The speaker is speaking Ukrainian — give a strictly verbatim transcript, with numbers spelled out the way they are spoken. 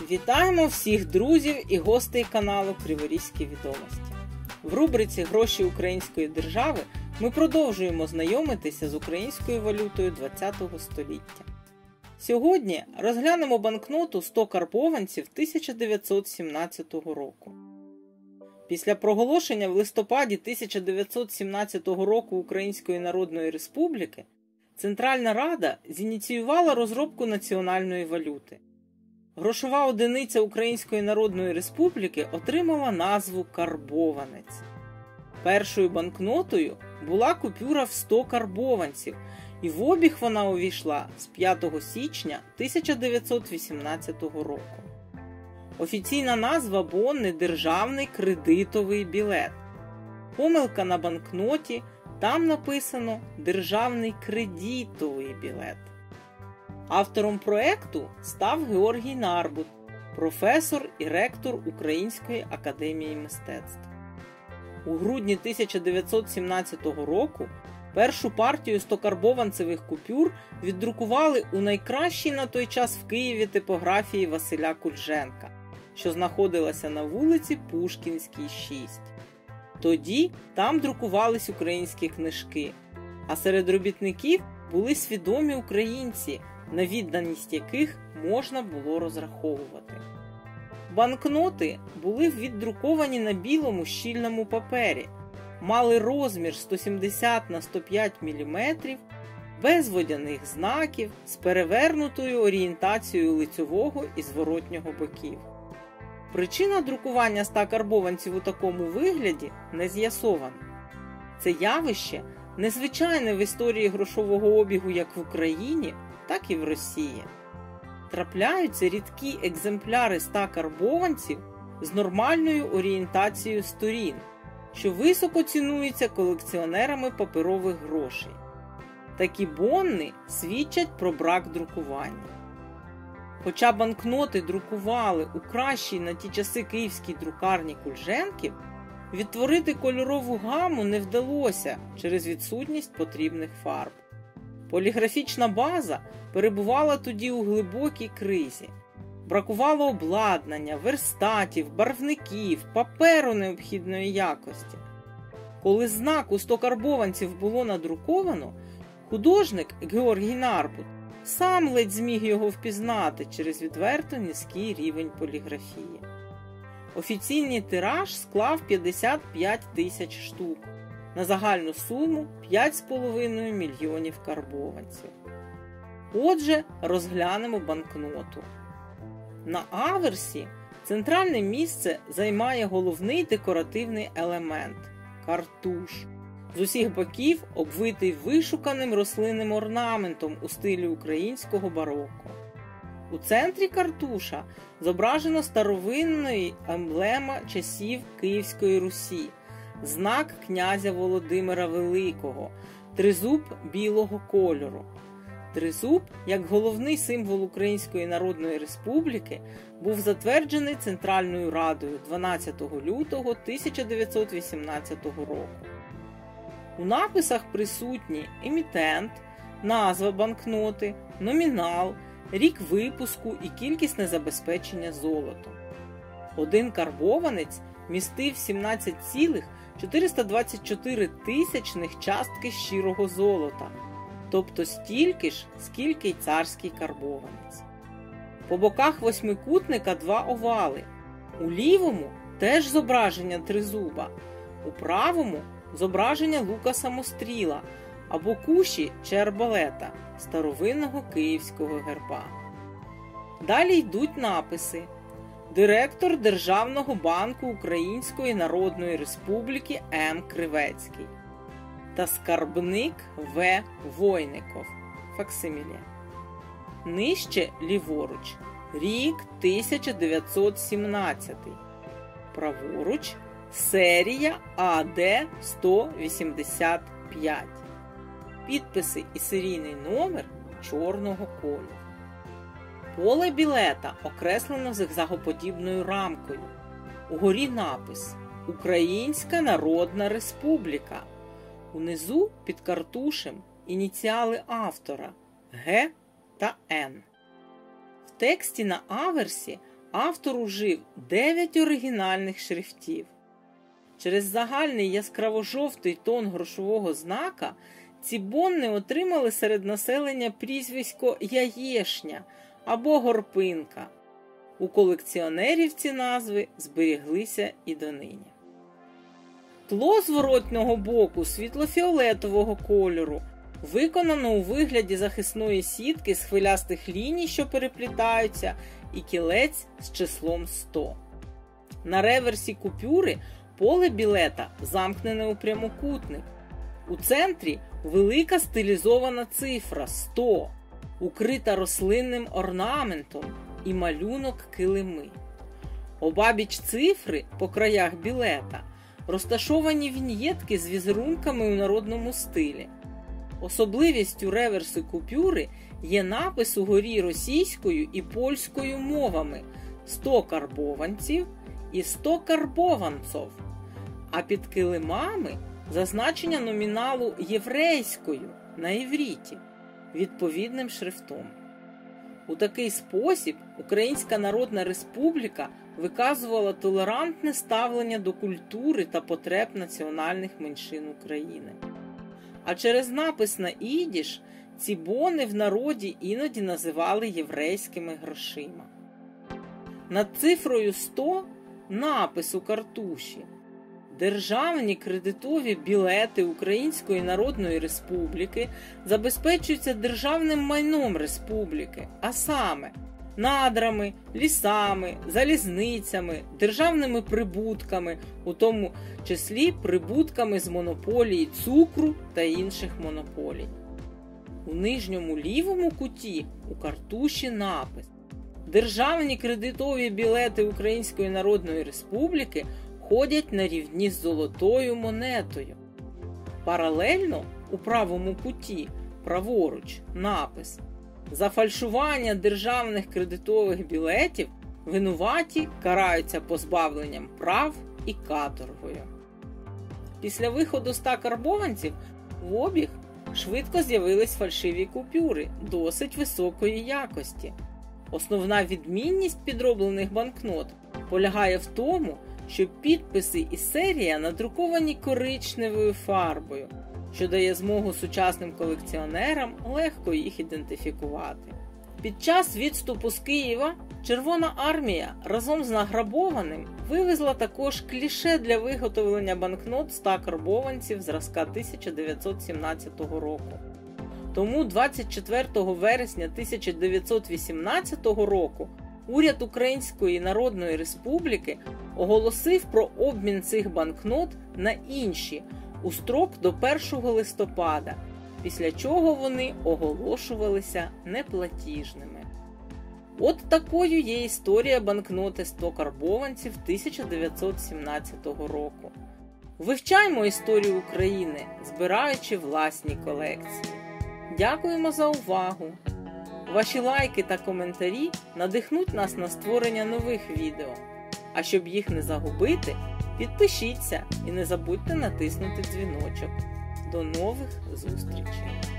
Вітаємо всіх друзів і гостей каналу Криворізькі відомості. В рубриці «Гроші української держави» ми продовжуємо знайомитися з українською валютою ХХ століття. Сьогодні розглянемо банкноту сто карбованців тисяча дев'ятсот сімнадцятого року. Після проголошення в листопаді тисяча дев'ятсот сімнадцятого року Української Народної Республіки Центральна Рада зініціювала розробку національної валюти. Грошова одиниця Української Народної Республіки отримала назву «карбованець». Першою банкнотою була купюра в сто карбованців, і в обіг вона увійшла з п'ятого січня тисяча дев'ятсот вісімнадцятого року. Офіційна назва бонни – державний кредитовий білет. Помилка на банкноті, там написано «державний кредитовий білет». Автором проекту став Георгій Нарбут, професор і ректор Української академії мистецтв. У грудні тисяча дев'ятсот сімнадцятого року першу партію стокарбованцевих купюр віддрукували у найкращій на той час в Києві типографії Василя Кульженка, що знаходилася на вулиці Пушкінській, шість. Тоді там друкувались українські книжки, а серед робітників були свідомі українці, на відданість яких можна було розраховувати. Банкноти були віддруковані на білому щільному папері, мали розмір сто сімдесят на сто п'ять міліметрів, без водяних знаків, з перевернутою орієнтацією лицьового і зворотнього боків. Причина друкування ста карбованців у такому вигляді не з'ясована. Це явище незвичайне в історії грошового обігу як в Україні, так і в Росії. Трапляються рідкі екземпляри ста карбованців з нормальною орієнтацією сторін, що високо цінуються колекціонерами паперових грошей. Такі бонни свідчать про брак друкування. Хоча банкноти друкували у кращій на ті часи київській друкарні Кульженків, відтворити кольорову гаму не вдалося через відсутність потрібних фарб. Поліграфічна база перебувала тоді у глибокій кризі. Бракувало обладнання, верстатів, барвників, паперу необхідної якості. Коли знак у сто карбованців було надруковано, художник Георгій Нарбут сам ледь зміг його впізнати через відверто низький рівень поліграфії. Офіційний тираж склав п'ятдесят п'ять тисяч штук, на загальну суму п'ять з половиною мільйонів карбованців. Отже, розглянемо банкноту. На аверсі центральне місце займає головний декоративний елемент – картуш. З усіх боків обвитий вишуканим рослинним орнаментом у стилі українського бароко. У центрі картуша зображено старовинний емблема часів Київської Русі – знак князя Володимира Великого – тризуб білого кольору. Тризуб, як головний символ Української Народної Республіки, був затверджений Центральною Радою дванадцятого лютого тисяча дев'ятсот вісімнадцятого року. У написах присутні емітент, назва банкноти, номінал, рік випуску і кількісне забезпечення золотом. Один карбованець містив сімнадцять цілих чотириста двадцять чотири тисячних частки щирого золота, тобто стільки ж, скільки й царський карбованець. По боках восьмикутника два овали. У лівому теж зображення тризуба, у правому зображення лука самостріла або куші чи арбалета старовинного київського герба. Далі йдуть написи: директор Державного банку Української Народної Республіки М. Кривецький та скарбник В. Войников, факсиміле. Нижче ліворуч рік тисяча дев'ятсот сімнадцятий, праворуч серія А Д сто вісімдесят п'ять. Підписи і серійний номер чорного кольору. Поле білета окреслено зигзагоподібною рамкою. Угорі напис «Українська Народна Республіка». Унизу під картушем ініціали автора Г та Н. В тексті на аверсі автор ужив дев'ять оригінальних шрифтів. Через загальний яскраво-жовтий тон грошового знака ці бонни отримали серед населення прізвисько «яєшня» або «горпинка». У колекціонерів ці назви зберіглися і донині. Тло зворотного боку світло-фіолетового кольору виконано у вигляді захисної сітки з хвилястих ліній, що переплітаються, і кілець з числом сто. На реверсі купюри поле білета замкнене у прямокутник. У центрі велика стилізована цифра сто, укрита рослинним орнаментом і малюнок килими. Обабіч цифри по краях білета розташовані віньєтки з візерунками у народному стилі. Особливістю реверсу купюри є напис угорі російською і польською мовами «сто карбованців» і «сто карбованцов», а під килимами зазначення номіналу єврейською на івріті відповідним шрифтом. У такий спосіб Українська Народна Республіка виказувала толерантне ставлення до культури та потреб національних меншин України. А через напис на ідіш ці бони в народі іноді називали єврейськими грошима. Над цифрою сто напис у картуші. Державні кредитові білети Української Народної Республіки забезпечуються державним майном республіки, а саме надрами, лісами, залізницями, державними прибутками, у тому числі прибутками з монополії цукру та інших монополій. У нижньому лівому куті у картуші напис: «Державні кредитові білети Української Народної Республіки ходять на рівні з золотою монетою». Паралельно у правому куті, праворуч, напис: «За фальшування державних кредитових білетів винуваті караються позбавленням прав і каторгою». Після виходу ста карбованців в обіг швидко з'явились фальшиві купюри досить високої якості. Основна відмінність підроблених банкнот полягає в тому, що підписи і серія надруковані коричневою фарбою, що дає змогу сучасним колекціонерам легко їх ідентифікувати. Під час відступу з Києва Червона армія разом з награбованим вивезла також кліше для виготовлення банкнот ста карбованців зразка тисяча дев'ятсот сімнадцятого року. Тому двадцять четвертого вересня тисяча дев'ятсот вісімнадцятого року уряд Української Народної Республіки оголосив про обмін цих банкнот на інші у строк до першого листопада, після чого вони оголошувалися неплатіжними. От такою є історія банкноти сто карбованців тисяча дев'ятсот сімнадцятого року. Вивчаймо історію України, збираючи власні колекції. Дякуємо за увагу! Ваші лайки та коментарі надихнуть нас на створення нових відео. А щоб їх не загубити, підпишіться і не забудьте натиснути дзвіночок. До нових зустрічей!